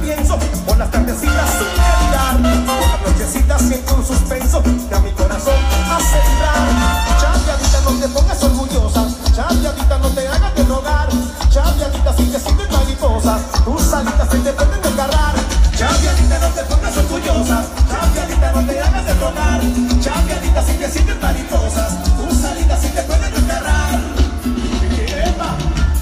pienso, por las tardecitas sin mirar, por las nochecitas siento un suspenso que a mi corazón hace vibrar. Chapeadita, no te pongas orgullosa, chapeadita, no te hagas de rogar, chapeadita, si te sientes mariposa, tus alitas se te pueden desgarrar. Chapeadita, no te pongas orgullosa, chapeadita, no te hagas de rogar, chapeadita, si te sientes mariposa, tus alitas se te pueden desgarrar. ¡Epa!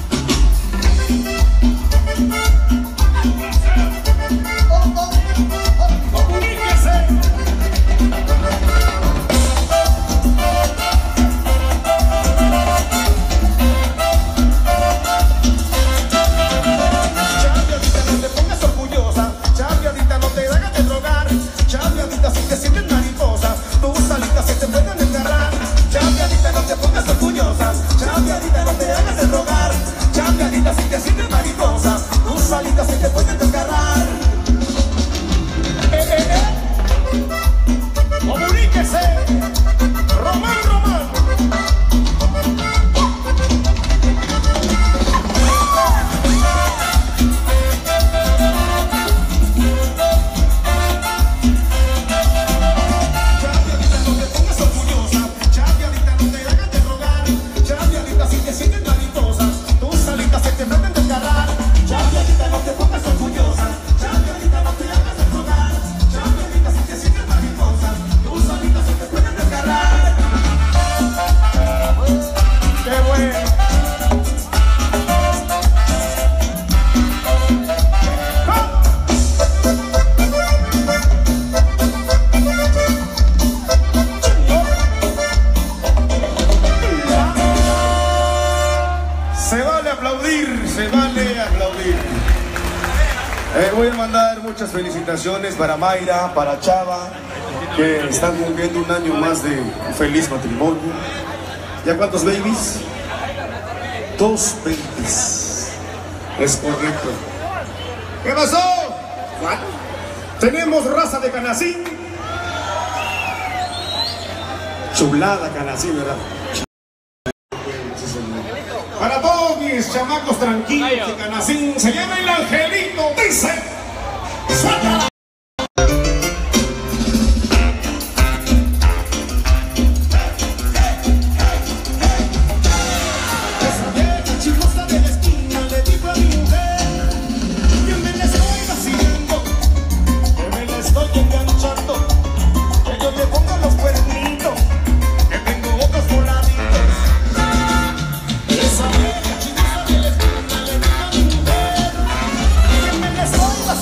Voy a mandar muchas felicitaciones para Mayra, para Chava, que están cumpliendo un año más de un feliz matrimonio. ¿Ya cuántos babies? 2 babies. Es correcto. ¿Qué pasó? ¿Cuál? Tenemos raza de Canacín. Chulada Canacín, ¿verdad? Para todos mis chamacos tranquilos de Canacín, se llama el Angelito, dice, ¡suelta! Esa vieja chismosa de la esquina le dijo a mi mujer que me la estoy vacilando, que me la estoy enganchando, que yo le pongo los cuernitos, que tengo ojos voladitos. Esa vieja chismosa de la esquina le dijo a mi mujer que me la estoy vacilando.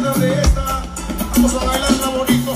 de esta. Vamos a bailarla bonito.